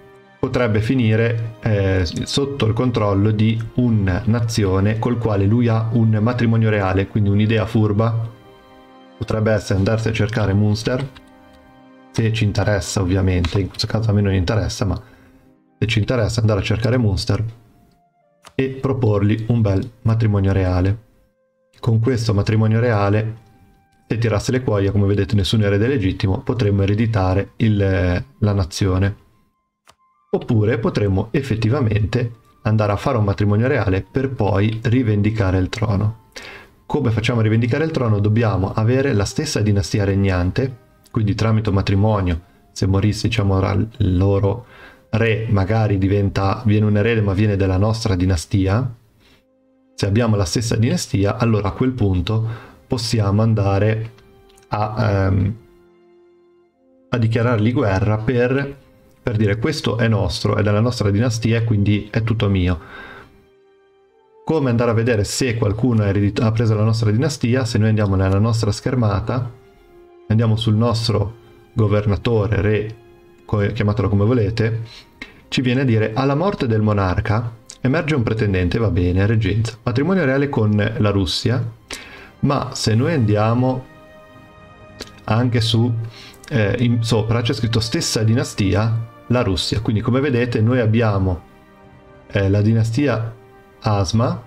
potrebbe finire sotto il controllo di una nazione col quale lui ha un matrimonio reale, quindi un'idea furba potrebbe essere andarsi a cercare Munster, se ci interessa ovviamente, in questo caso a me non interessa, ma se ci interessa andare a cercare Munster e proporgli un bel matrimonio reale. Con questo matrimonio reale, se tirasse le cuoia, come vedete nessun erede legittimo, potremmo ereditare la nazione. Oppure potremmo effettivamente andare a fare un matrimonio reale per poi rivendicare il trono. Come facciamo a rivendicare il trono? Dobbiamo avere la stessa dinastia regnante, quindi tramite un matrimonio, se morisse diciamo il loro re, magari viene un erede ma viene della nostra dinastia. Se abbiamo la stessa dinastia, allora a quel punto possiamo andare a dichiarargli guerra per dire questo è nostro, è della nostra dinastia e quindi è tutto mio. Come andare a vedere se qualcuno ha preso la nostra dinastia? Se noi andiamo nella nostra schermata, andiamo sul nostro governatore, re, chiamatelo come volete, ci viene a dire alla morte del monarca emerge un pretendente, va bene, reggenza, matrimonio reale con la Russia, ma se noi andiamo anche sopra c'è scritto stessa dinastia, la Russia, quindi come vedete noi abbiamo la dinastia Asma,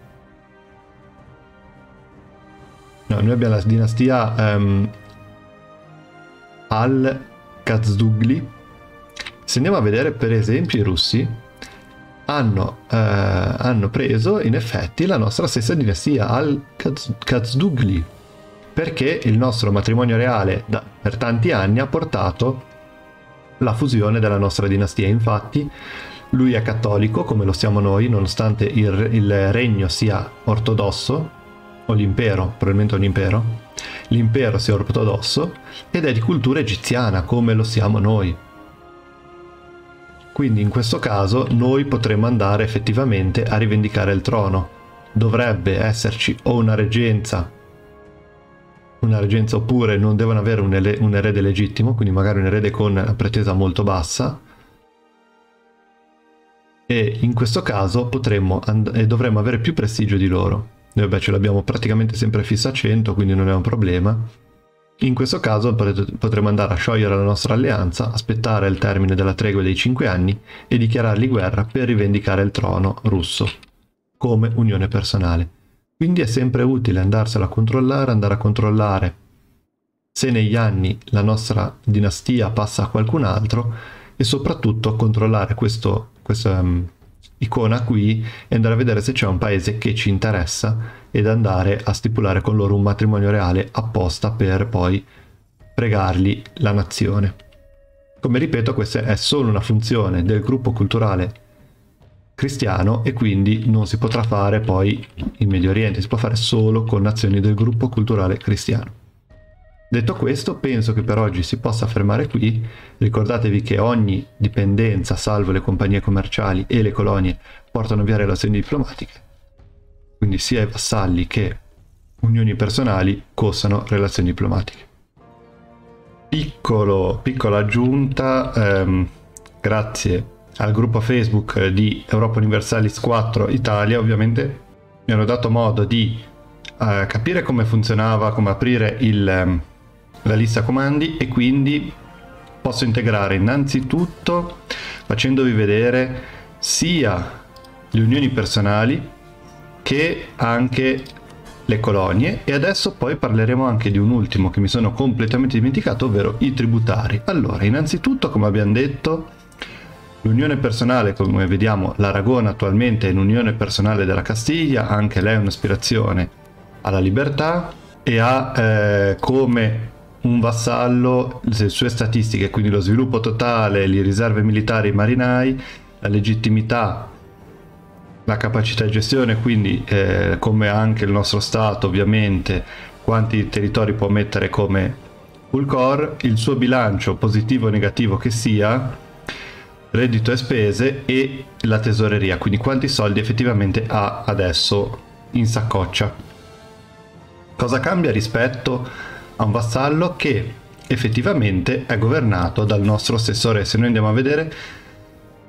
no, noi abbiamo la dinastia Al-Kazdugli. Se andiamo a vedere per esempio i russi hanno preso in effetti la nostra stessa dinastia Al-Kazdugli, perché il nostro matrimonio reale per tanti anni ha portato la fusione della nostra dinastia. Infatti lui è cattolico come lo siamo noi, nonostante il regno sia ortodosso, o l'impero, probabilmente un impero, l'impero sia ortodosso, ed è di cultura egiziana come lo siamo noi. Quindi in questo caso noi potremmo andare effettivamente a rivendicare il trono. Dovrebbe esserci o una reggenza oppure non devono avere un erede legittimo, quindi magari un erede con una pretesa molto bassa, e in questo caso dovremmo avere più prestigio di loro. Noi ce l'abbiamo praticamente sempre fissa a 100, quindi non è un problema. In questo caso potremmo andare a sciogliere la nostra alleanza, aspettare il termine della tregua dei 5 anni e dichiarargli guerra per rivendicare il trono russo come unione personale. Quindi è sempre utile andarsela a controllare, andare a controllare se negli anni la nostra dinastia passa a qualcun altro e soprattutto controllare questa icona qui e andare a vedere se c'è un paese che ci interessa ed andare a stipulare con loro un matrimonio reale apposta per poi pregargli la nazione. Come ripeto, questa è solo una funzione del gruppo culturale cristiano e quindi non si potrà fare poi in Medio Oriente, si può fare solo con nazioni del gruppo culturale cristiano. Detto questo, penso che per oggi si possa fermare qui. Ricordatevi che ogni dipendenza, salvo le compagnie commerciali e le colonie, portano via relazioni diplomatiche. Quindi sia i vassalli che unioni personali costano relazioni diplomatiche. Piccola aggiunta, grazie al gruppo Facebook di Europa Universalis 4 Italia, ovviamente mi hanno dato modo di capire come funzionava, come aprire la lista comandi, e quindi posso integrare innanzitutto facendovi vedere sia le unioni personali che anche le colonie, e adesso poi parleremo anche di un ultimo che mi sono completamente dimenticato, ovvero i tributari. Allora, innanzitutto, come abbiamo detto, l'unione personale, come vediamo, l'Aragona attualmente è un'unione personale della Castiglia, anche lei è un'aspirazione alla libertà e ha come un vassallo le sue statistiche, quindi lo sviluppo totale, le riserve militari, i marinai, la legittimità, la capacità di gestione, quindi come anche il nostro Stato ovviamente, quanti territori può mettere come full core, il suo bilancio positivo o negativo che sia, reddito e spese, e la tesoreria, quindi quanti soldi effettivamente ha adesso in saccoccia. Cosa cambia rispetto a un vassallo che effettivamente è governato dal nostro stesso re? Se noi andiamo a vedere,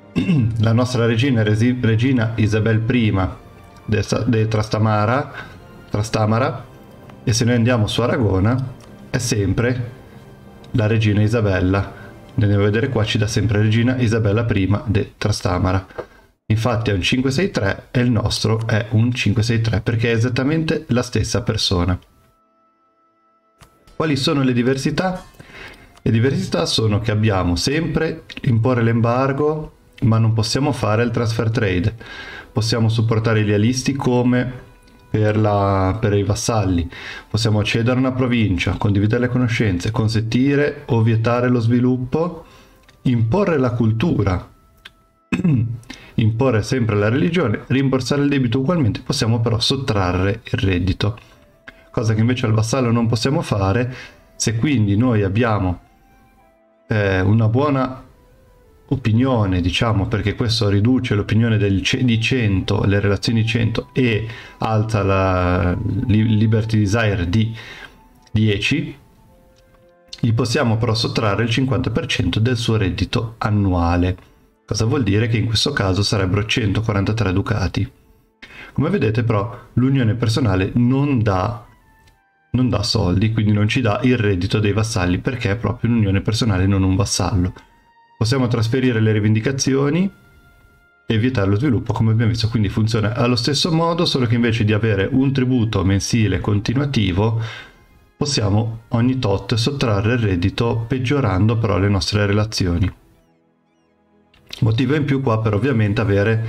la nostra regina, regina Isabel I de Trastamara, e se noi andiamo su Aragona è sempre la regina Isabella. Andiamo a vedere qua, ci dà sempre regina Isabella I de Trastamara. Infatti è un 563 e il nostro è un 563 perché è esattamente la stessa persona. Quali sono le diversità? Le diversità sono che abbiamo sempre imporre l'embargo, ma non possiamo fare il transfer trade. Possiamo supportare gli alisti come per i vassalli. Possiamo cedere una provincia, condividere le conoscenze, consentire o vietare lo sviluppo, imporre la cultura, imporre sempre la religione, rimborsare il debito ugualmente. Possiamo però sottrarre il reddito, cosa che invece al vassallo non possiamo fare. Se quindi noi abbiamo una buona opinione, diciamo, perché questo riduce l'opinione di 100, le relazioni 100, e alza la liberty desire di 10, gli possiamo però sottrarre il 50% del suo reddito annuale. Cosa vuol dire? Che in questo caso sarebbero 143 ducati. Come vedete però l'unione personale non dà soldi, quindi non ci dà il reddito dei vassalli, perché è proprio un'unione personale, non un vassallo. Possiamo trasferire le rivendicazioni e vietare lo sviluppo, come abbiamo visto, quindi funziona allo stesso modo, solo che invece di avere un tributo mensile continuativo possiamo ogni tot sottrarre il reddito, peggiorando però le nostre relazioni. Motivo in più qua per ovviamente avere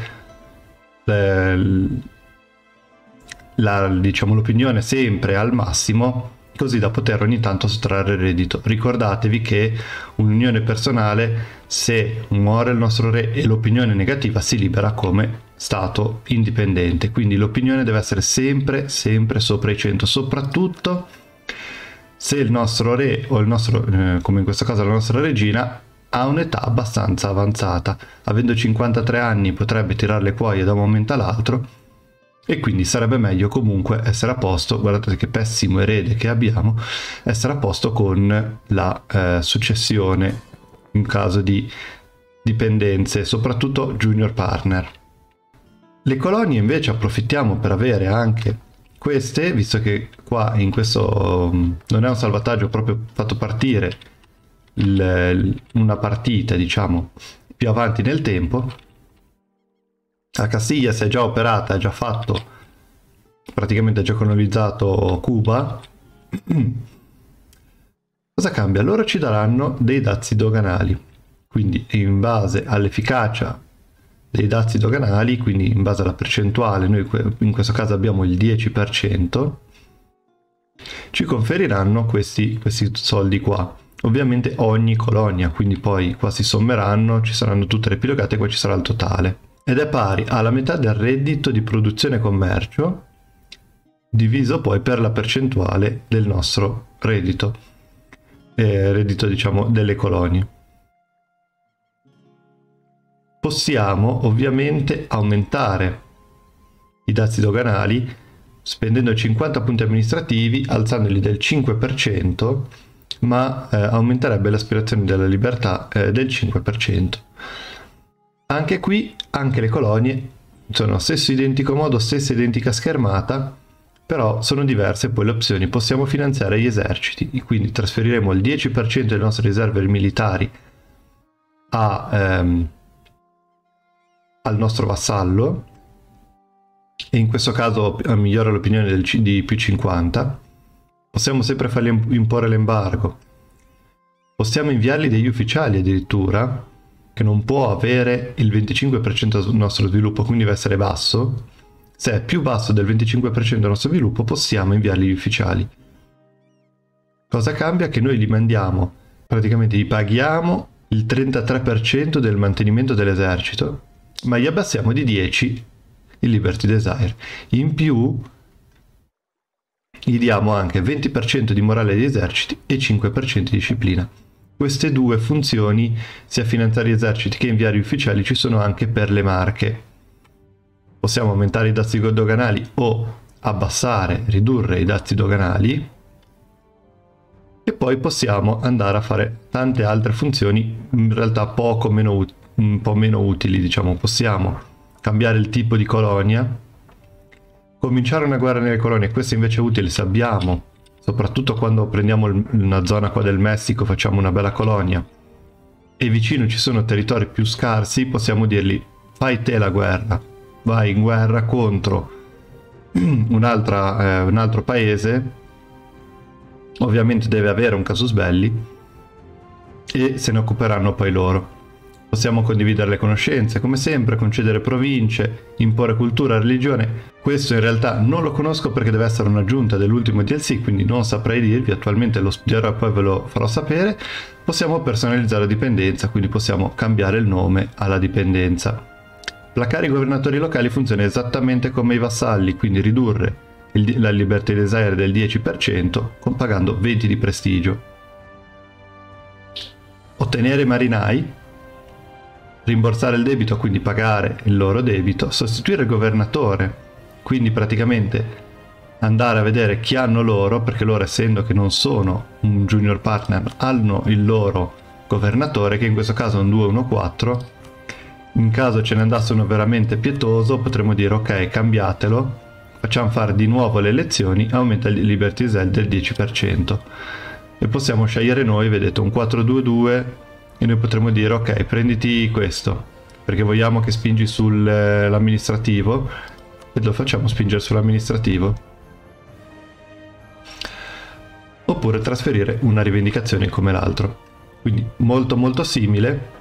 diciamo, l'opinione sempre al massimo, così da poter ogni tanto sottrarre il reddito. Ricordatevi che un'unione personale, se muore il nostro re e l'opinione negativa, si libera come stato indipendente, quindi l'opinione deve essere sempre sopra i 100, soprattutto se il nostro re o il nostro, come in questo caso la nostra regina, ha un'età abbastanza avanzata. Avendo 53 anni potrebbe tirare le cuoie da un momento all'altro, e quindi sarebbe meglio comunque essere a posto. Guardate che pessimo erede che abbiamo, essere a posto con la successione in caso di dipendenze, soprattutto junior partner. Le colonie invece approfittiamo per avere anche queste, visto che qua in questo non è un salvataggio, proprio fatto partire una partita, diciamo, più avanti nel tempo. La Castiglia si è già operata, ha già fatto, praticamente ha già colonizzato Cuba. Cosa cambia? Loro ci daranno dei dazi doganali, quindi in base all'efficacia dei dazi doganali, quindi in base alla percentuale, noi in questo caso abbiamo il 10%, ci conferiranno questi soldi qua. Ovviamente ogni colonia, quindi poi qua si sommeranno, ci saranno tutte le pilogate e qua ci sarà il totale. Ed è pari alla metà del reddito di produzione e commercio, diviso poi per la percentuale del nostro reddito, diciamo delle colonie. Possiamo ovviamente aumentare i dazi doganali spendendo 50 punti amministrativi, alzandoli del 5%, ma aumenterebbe l'aspirazione della libertà del 5%. Anche qui, anche le colonie sono stesso identico modo, stessa identica schermata, però sono diverse poi le opzioni. Possiamo finanziare gli eserciti, quindi trasferiremo il 10% delle nostre riserve militari al nostro vassallo, e in questo caso migliora l'opinione di più 50. Possiamo sempre fargli imporre l'embargo, possiamo inviargli degli ufficiali addirittura, che non può avere il 25% del nostro sviluppo, quindi deve essere basso. Se è più basso del 25% del nostro sviluppo possiamo inviargli gli ufficiali. Cosa cambia? Che noi li mandiamo, praticamente gli paghiamo il 33% del mantenimento dell'esercito, ma gli abbassiamo di 10 il Liberty Desire. In più gli diamo anche 20% di morale degli eserciti e 5% di disciplina. Queste due funzioni, sia finanziare gli eserciti che inviare gli ufficiali, ci sono anche per le marche. Possiamo aumentare i dazi doganali o abbassare, ridurre i dazi doganali, e poi possiamo andare a fare tante altre funzioni in realtà poco meno un po' meno utili, diciamo. Possiamo cambiare il tipo di colonia, cominciare una guerra nelle colonie. Questo invece è utile se abbiamo, soprattutto quando prendiamo una zona qua del Messico, facciamo una bella colonia e vicino ci sono territori più scarsi, possiamo dirgli: fai te la guerra, vai in guerra contro un altro paese, ovviamente deve avere un casus belli e se ne occuperanno poi loro. Possiamo condividere le conoscenze, come sempre, concedere province, imporre cultura, religione. Questo in realtà non lo conosco perché deve essere un'aggiunta dell'ultimo DLC, quindi non saprei dirvi, attualmente lo studierò e poi ve lo farò sapere. Possiamo personalizzare la dipendenza, quindi possiamo cambiare il nome alla dipendenza. Placare i governatori locali funziona esattamente come i vassalli, quindi ridurre la liberty desire del 10% pagando 20 di prestigio. Ottenere marinai, rimborsare il debito, quindi pagare il loro debito, sostituire il governatore, quindi praticamente andare a vedere chi hanno loro, perché loro, essendo che non sono un junior partner, hanno il loro governatore, che in questo caso è un 2-1-4. In caso ce ne andasse uno veramente pietoso, potremmo dire: ok, cambiatelo, facciamo fare di nuovo le elezioni, aumenta il liberty desire del 10%. E possiamo scegliere noi, vedete, un 4-2-2, e noi potremmo dire: ok, prenditi questo, perché vogliamo che spingi sull'amministrativo, e lo facciamo spingere sull'amministrativo. Oppure trasferire una rivendicazione come l'altro. Quindi molto molto simile.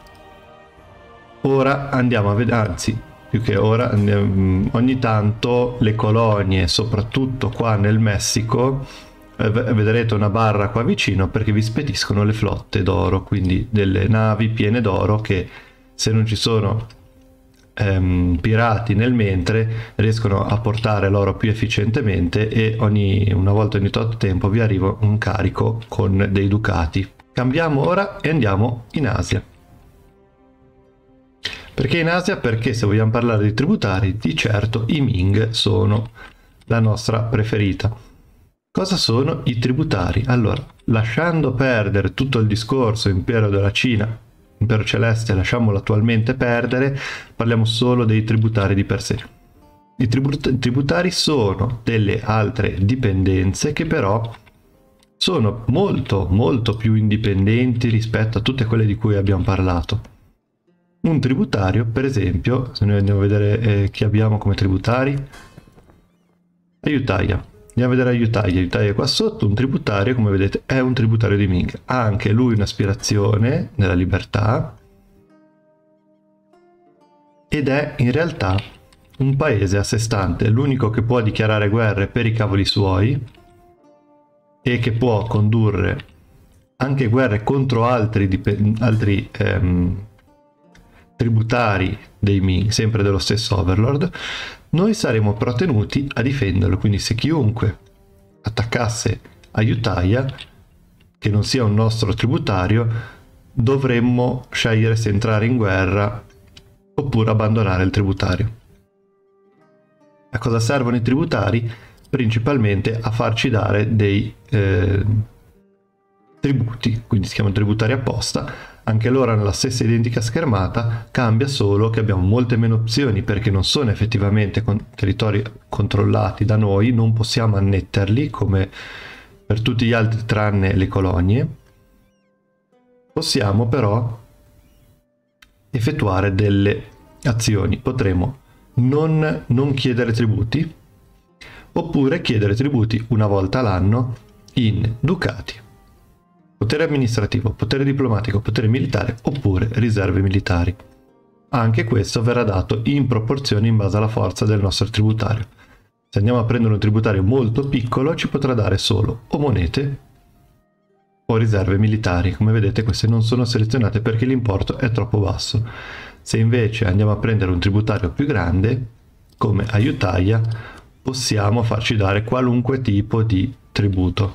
Ora andiamo a vedere, anzi, più che ora, ogni tanto le colonie, soprattutto qua nel Messico, vedrete una barra qua vicino perché vi spediscono le flotte d'oro, quindi delle navi piene d'oro che, se non ci sono pirati nel mentre, riescono a portare l'oro più efficientemente, e una volta ogni tot tempo vi arriva un carico con dei ducati. Cambiamo ora e andiamo in Asia. Perché in Asia? Perché se vogliamo parlare di tributari, di certo i Ming sono la nostra preferita. Cosa sono i tributari? Allora, lasciando perdere tutto il discorso impero della Cina, impero celeste, lasciamolo attualmente perdere, parliamo solo dei tributari di per sé. I tributari sono delle altre dipendenze che però sono molto molto più indipendenti rispetto a tutte quelle di cui abbiamo parlato. Un tributario, per esempio, se noi andiamo a vedere chi abbiamo come tributari, Ayutthaya. Andiamo a vedere Ayutthaya qua sotto. Un tributario, come vedete, è un tributario di Ming. Ha anche lui un'aspirazione nella libertà ed è in realtà un paese a sé stante, l'unico che può dichiarare guerre per i cavoli suoi e che può condurre anche guerre contro altri tributari dei Ming, sempre dello stesso Overlord. Noi saremo però tenuti a difenderlo, quindi se chiunque attaccasse Ayutthaya, che non sia un nostro tributario, dovremmo scegliere se entrare in guerra oppure abbandonare il tributario. A cosa servono i tributari? Principalmente a farci dare dei tributi, quindi si chiamano tributari apposta. Anche loro hanno la stessa identica schermata, cambia solo che abbiamo molte meno opzioni perché non sono effettivamente territori controllati da noi, non possiamo annetterli come per tutti gli altri tranne le colonie. Possiamo però effettuare delle azioni, potremo non chiedere tributi, oppure chiedere tributi una volta l'anno in ducati. Potere amministrativo, potere diplomatico, potere militare oppure riserve militari. Anche questo verrà dato in proporzione in base alla forza del nostro tributario. Se andiamo a prendere un tributario molto piccolo ci potrà dare solo o monete o riserve militari. Come vedete queste non sono selezionate perché l'importo è troppo basso. Se invece andiamo a prendere un tributario più grande, come Ayutthaya, possiamo farci dare qualunque tipo di tributo.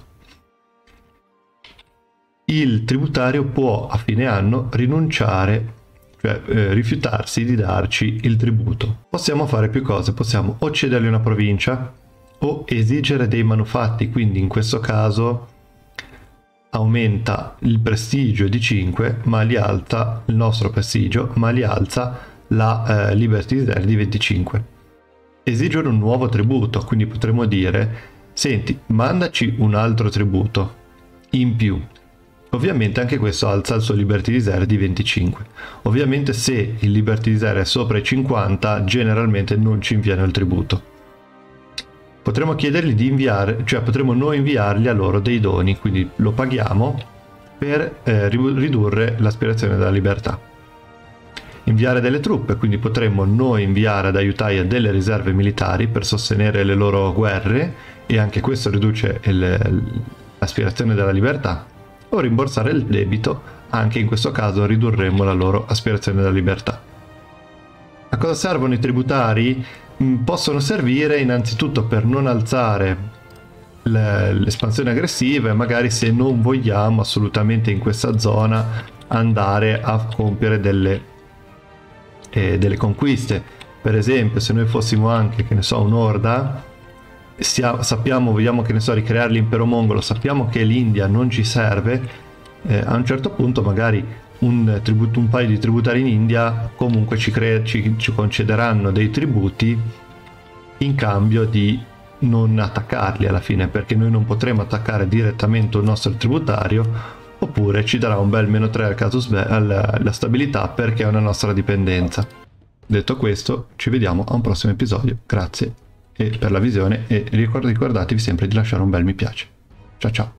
Il tributario può a fine anno rinunciare, cioè rifiutarsi di darci il tributo. Possiamo fare più cose, possiamo o cedergli una provincia o esigere dei manufatti, quindi in questo caso aumenta il prestigio di 5, ma li alza il nostro prestigio, ma li alza la Liberty Desire di 25. Esigere un nuovo tributo, quindi potremmo dire: senti, mandaci un altro tributo in più. Ovviamente anche questo alza il suo Liberty Desire di 25. Ovviamente se il Liberty Desire è sopra i 50, generalmente non ci inviano il tributo. Potremmo chiedergli di inviare, cioè potremmo noi inviargli a loro dei doni, quindi lo paghiamo per ridurre l'aspirazione della libertà. Inviare delle truppe, quindi potremmo noi inviare ad Ayutthaya delle riserve militari per sostenere le loro guerre, e anche questo riduce l'aspirazione della libertà. O rimborsare il debito, anche in questo caso ridurremmo la loro aspirazione della libertà. A cosa servono i tributari? Possono servire innanzitutto per non alzare l'espansione aggressiva, e magari se non vogliamo assolutamente in questa zona andare a compiere delle conquiste. Per esempio, se noi fossimo anche, che ne so, un'orda, vogliamo, che ne so, ricreare l'impero mongolo, sappiamo che l'India non ci serve, a un certo punto magari un paio di tributari in India comunque ci concederanno dei tributi in cambio di non attaccarli alla fine, perché noi non potremo attaccare direttamente un nostro tributario, oppure ci darà un bel -3 al casus alla stabilità, perché è una nostra dipendenza. Detto questo, ci vediamo a un prossimo episodio. Grazie per la visione, e ricordatevi sempre di lasciare un bel mi piace. Ciao ciao!